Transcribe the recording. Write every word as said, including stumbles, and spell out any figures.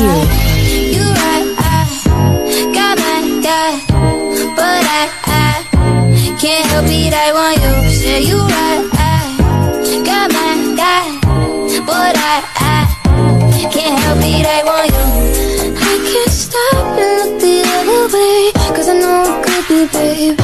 Peel. You right, I got my guy, but I, I can't help it, I want you. Say you right, I got my guy, but I, I can't help it, I want you. I can't stop and look the other way, cause I know it could be, babe.